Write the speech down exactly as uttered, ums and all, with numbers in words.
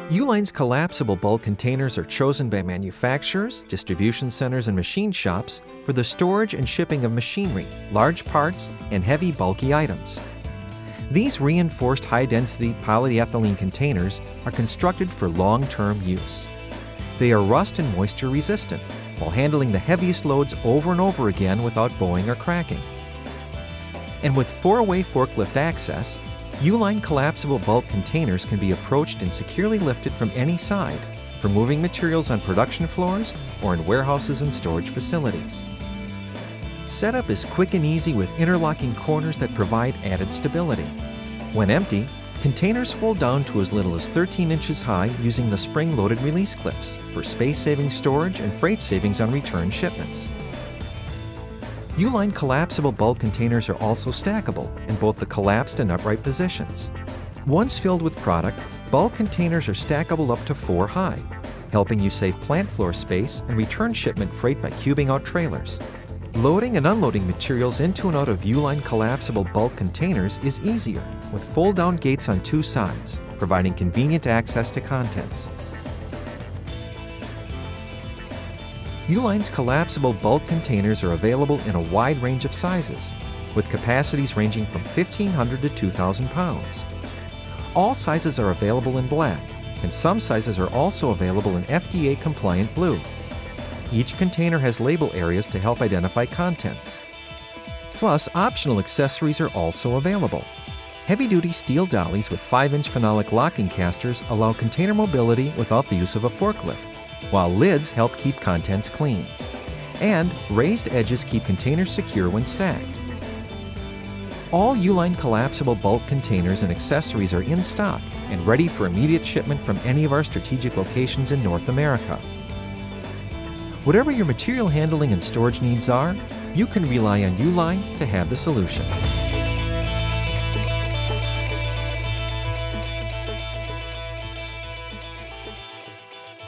Uline's collapsible bulk containers are chosen by manufacturers, distribution centers, and machine shops for the storage and shipping of machinery, large parts, and heavy bulky items. These reinforced high-density polyethylene containers are constructed for long-term use. They are rust and moisture resistant, while handling the heaviest loads over and over again without bowing or cracking. And with four-way forklift access, Uline collapsible bulk containers can be approached and securely lifted from any side for moving materials on production floors or in warehouses and storage facilities. Setup is quick and easy with interlocking corners that provide added stability. When empty, containers fold down to as little as thirteen inches high using the spring-loaded release clips for space-saving storage and freight savings on return shipments. Uline collapsible bulk containers are also stackable in both the collapsed and upright positions. Once filled with product, bulk containers are stackable up to four high, helping you save plant floor space and return shipment freight by cubing out trailers. Loading and unloading materials into and out of Uline collapsible bulk containers is easier with fold-down gates on two sides, providing convenient access to contents. Uline's collapsible bulk containers are available in a wide range of sizes, with capacities ranging from fifteen hundred to two thousand pounds. All sizes are available in black, and some sizes are also available in F D A-compliant blue. Each container has label areas to help identify contents. Plus, optional accessories are also available. Heavy-duty steel dollies with five inch phenolic locking casters allow container mobility without the use of a forklift, while lids help keep contents clean. And raised edges keep containers secure when stacked. All Uline collapsible bulk containers and accessories are in stock and ready for immediate shipment from any of our strategic locations in North America. Whatever your material handling and storage needs are, you can rely on Uline to have the solution.